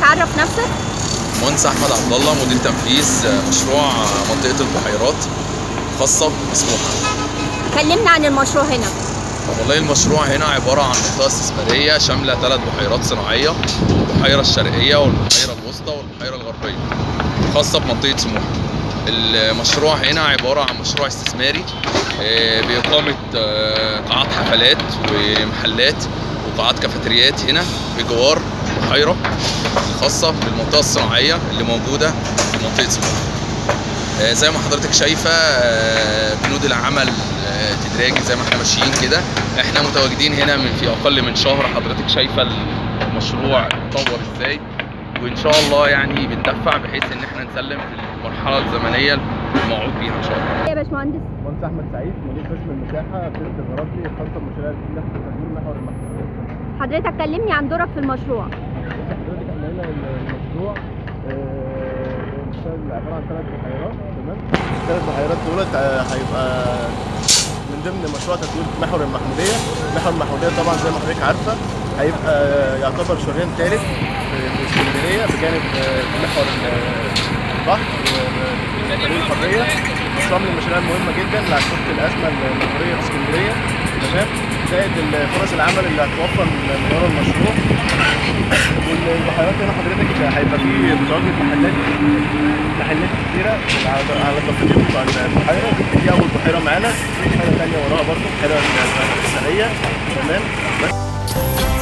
تعرف نفسك؟ مهندس احمد عبد الله، مدير تنفيذ مشروع منطقه البحيرات خاصه بسموحه. كلمنا عن المشروع هنا. والله المشروع هنا عباره عن منطقه استثماريه شامله 3 بحيرات صناعيه، البحيره الشرقيه والبحيره الوسطى والبحيره الغربيه، خاصه بمنطقه سموحه. المشروع هنا عباره عن مشروع استثماري باقامه قاعات حفلات ومحلات وقاعات كافيتريات هنا بجوار البحيره الخاصه بالمنطقه الصناعيه اللي موجوده في منطقه سموحه. زي ما حضرتك شايفه بنود العمل تدريجي زي ما احنا ماشيين كده. احنا متواجدين هنا في اقل من شهر. حضرتك شايفه المشروع اتطور ازاي، وان شاء الله يعني بندفع بحيث ان احنا نسلم في المرحله الزمنيه الموعود بيها ان شاء الله. يا باشمهندس. مهندس احمد سعيد، مدير قسم المساحه في شركه الغرابي الخاصه بمشاريع التنميه والتطوير محور المحموديه. حضرتك كلمني عن دورك في المشروع. حضرتك احنا هنا المشروع عباره عن 3 بحيرات. تمام. ال3 بحيرات دولت هيبقى من ضمن مشروع تطوير محور المحموديه. محور المحموديه طبعا زي ما حضرتك عارفه هيبقى يعتبر شريان ثالث في اسكندريه بجانب محور البحر وطريق الحريه. مشروع من المشاريع المهمه جدا اللي هتفك الازمه المروريه في اسكندريه. تمام. زائد فرص العمل اللي هتوفر من ورا المشروع. والبحيرات هنا حضرتك هيبقى فيه متواجد محلات كتيره على الضفتين بتوع البحيره. دي اول بحيره معانا، في بحيره ثانيه وراها برضه بحيره الشرقيه. تمام.